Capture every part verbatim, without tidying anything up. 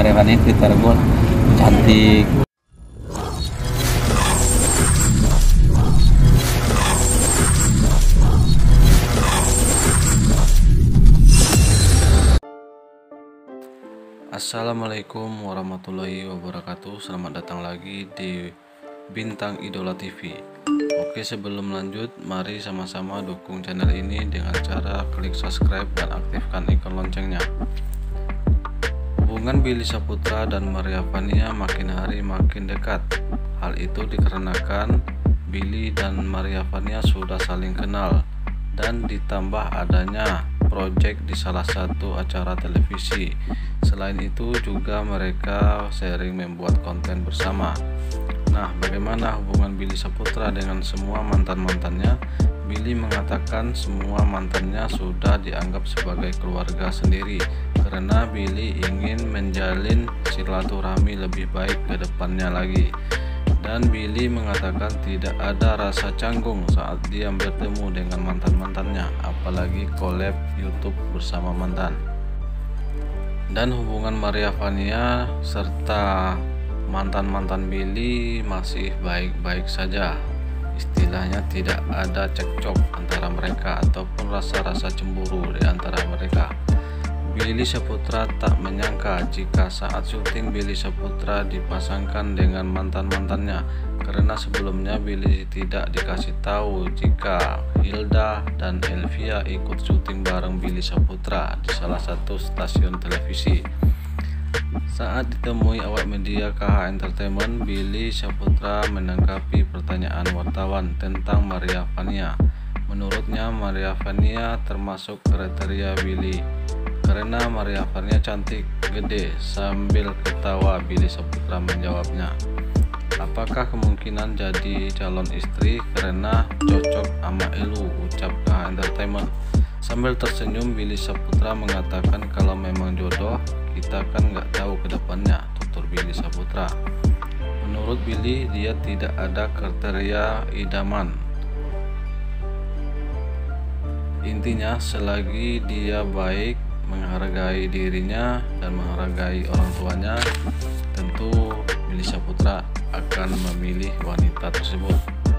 Maria Vania Twitter gue cantik. Assalamualaikum warahmatullahi wabarakatuh. Selamat datang lagi di Bintang Idola T V. Oke, sebelum lanjut, mari sama-sama dukung channel ini dengan cara klik subscribe dan aktifkan ikon loncengnya. Hubungan Billy Saputra dan Maria Vania makin hari makin dekat. Hal itu dikarenakan Billy dan Maria Vania sudah saling kenal dan ditambah adanya proyek di salah satu acara televisi. Selain itu juga mereka sering membuat konten bersama. Nah, bagaimana hubungan Billy Saputra dengan semua mantan-mantannya? Billy mengatakan semua mantannya sudah dianggap sebagai keluarga sendiri karena Billy ingin menjalin silaturahmi lebih baik ke depannya lagi. Dan Billy mengatakan tidak ada rasa canggung saat dia bertemu dengan mantan-mantannya, apalagi collab YouTube bersama mantan. Dan hubungan Maria Vania serta mantan-mantan Billy masih baik-baik saja. Istilahnya tidak ada cekcok antara mereka ataupun rasa-rasa cemburu di antara mereka. Billy Saputra tak menyangka jika saat syuting Billy Saputra dipasangkan dengan mantan-mantannya, karena sebelumnya Billy tidak dikasih tahu jika Hilda dan Elvia ikut syuting bareng Billy Saputra di salah satu stasiun televisi. Saat ditemui awak media K H Entertainment, Billy Saputra menanggapi pertanyaan wartawan tentang Maria Vania. Menurutnya Maria Vania termasuk kriteria Billy karena Maria Vania cantik, gede. Sambil ketawa Billy Saputra menjawabnya, apakah kemungkinan jadi calon istri karena cocok sama elu, ucap K H Entertainment. Sambil tersenyum Billy Saputra mengatakan kalau memang jodoh, kita kan nggak tahu ke depannya, tutur Billy Saputra. Menurut Billy, dia tidak ada kriteria idaman. Intinya selagi dia baik, menghargai dirinya dan menghargai orang tuanya, tentu Billy Saputra akan memilih wanita tersebut.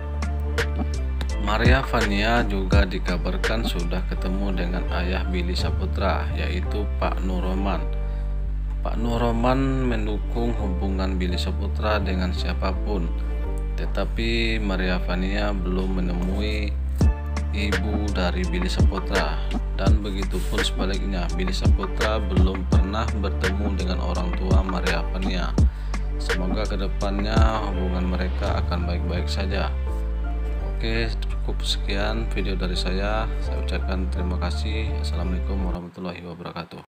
Maria Vania juga dikabarkan sudah ketemu dengan ayah Billy Saputra, yaitu Pak Nur Roman. Pak Nur Roman mendukung hubungan Billy Saputra dengan siapapun, tetapi Maria Vania belum menemui ibu dari Billy Saputra, dan begitu pun sebaliknya, Billy Saputra belum pernah bertemu dengan orang tua Maria Vania. Semoga kedepannya hubungan mereka akan baik-baik saja. Oke, cukup sekian video dari saya. Saya ucapkan terima kasih. Assalamualaikum warahmatullahi wabarakatuh.